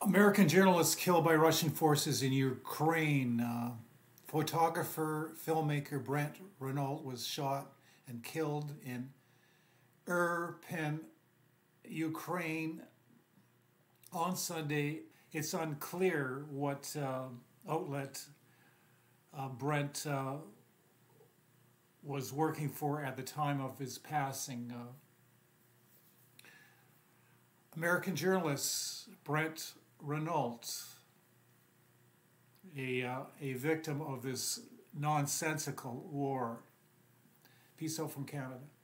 American journalist killed by Russian forces in Ukraine. Photographer, filmmaker Brent RENAUD was shot and killed in Irpin, Ukraine on Sunday. It's unclear what outlet Brent was working for at the time of his passing. American journalist Brent RENAUD, a victim of this nonsensical war. Peace out from Canada.